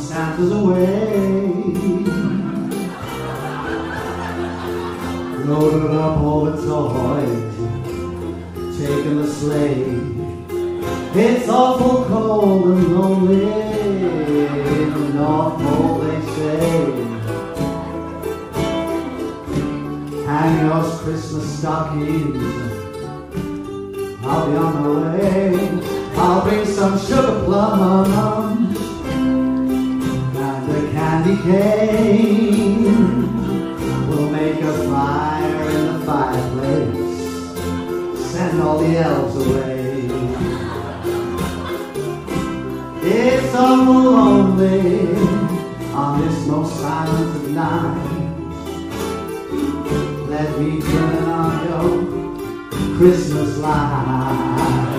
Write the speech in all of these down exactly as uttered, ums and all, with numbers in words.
Santa's away. Loaded up all the toys, taking the sleigh. It's awful cold and lonely in the North Pole, they say. Hang your Christmas stockings, I'll be on my way. I'll bring some sugar plums and a candy cane. We'll make a fire in the fireplace, send all the elves away. It's awful lonely on this most silent of nights. Let me turn on your Christmas lights.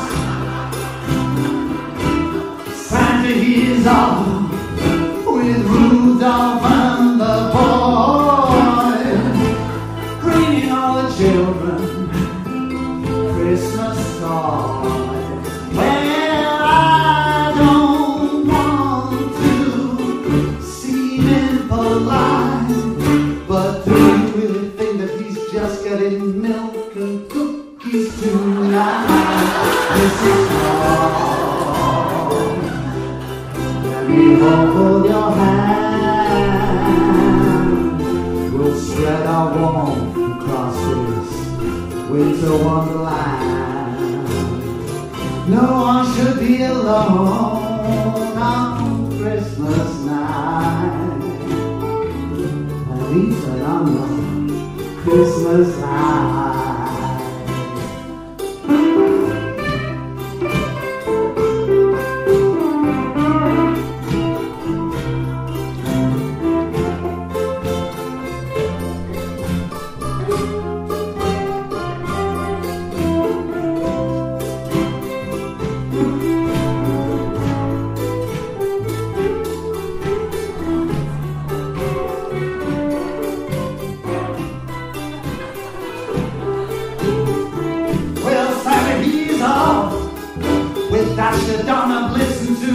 Santa, he's off with Rudolph and the boys, bringing all the children Christmas toys. Well, I don't want to seem impolite, but do you really think that he's just getting milk and cookies tonight? This is wrong. Let me hold your hand. We'll spread our warmth across this winter wonderland. No one should be alone on Christmas night. Let me turn on your Christmas light. Dasher, Donna, listen to.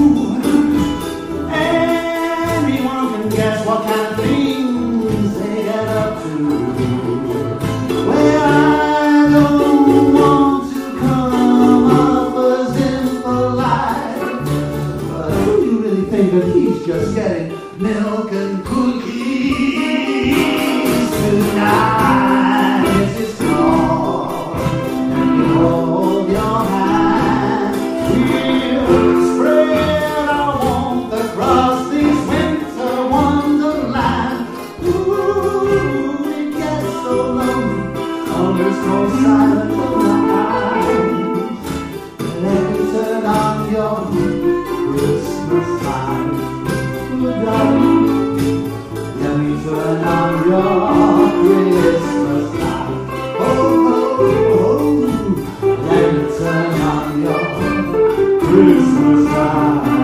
Anyone can guess what kind of things they get up to. Well, I don't want to come off as impolite, but do you really think that he's just getting milk and cookies tonight? It's his call, and you hold your hand. Spread our warmth across this winter wonderland. Ooh, it gets so lonely on this most silent of nights. Let me turn on your Christmas light. Let me turn on your Christmas light. Oh, oh, oh. Let me turn on your Christmas light.